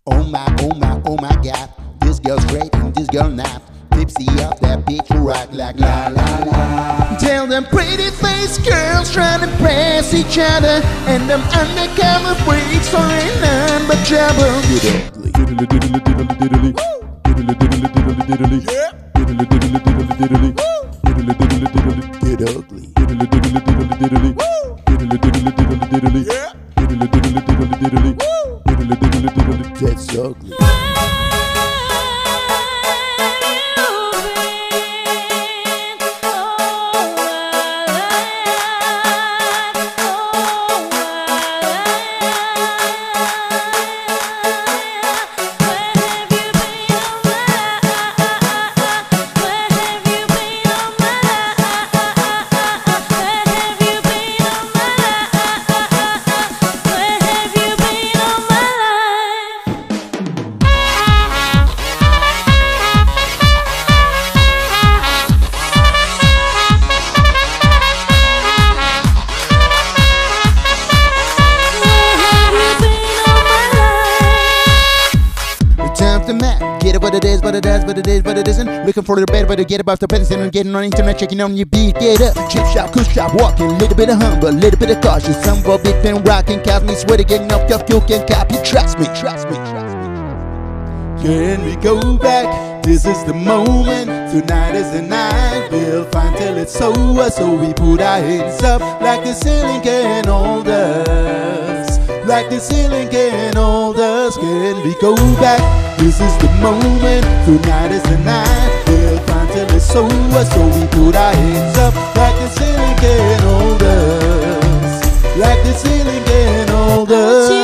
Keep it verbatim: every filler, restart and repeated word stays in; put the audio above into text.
Oh my, oh my, oh my God, this girl's great and this girl not. Tipsy up that bitch rock like la la la. Tell them pretty face girls trying to impress each other, and them undercover freaks are in none but trouble. Get ugly. Diddly diddly diddly diddly. Diddly diddly diddly diddly. Diddly diddly diddly diddly. Diddly diddly diddly. Get ugly. Diddly diddly diddly diddly. Diddly diddly diddly diddly. Diddly diddly diddly diddly. Diddly diddly diddly. That's ugly. The map. Get it what it is, what it does, what it is, what it isn't. Looking for the better, but to get about the medicine and getting on the internet, checking on your beat. Get up, chip shop, cool shop, walking, little bit of humble, little bit of cautious. Some of big been rocking, cause me sweater getting off your fuel can copy. Trust me, trust me, trust me. Can we go back? This is the moment. Tonight is the night. We'll find till it's over. So we put our hands up like the ceiling can hold us. Like the ceiling can hold us. Can we go back? This is the moment, tonight is the night. We'll find till it's over, so we put our hands up like the ceiling can hold us. Like the ceiling can hold us.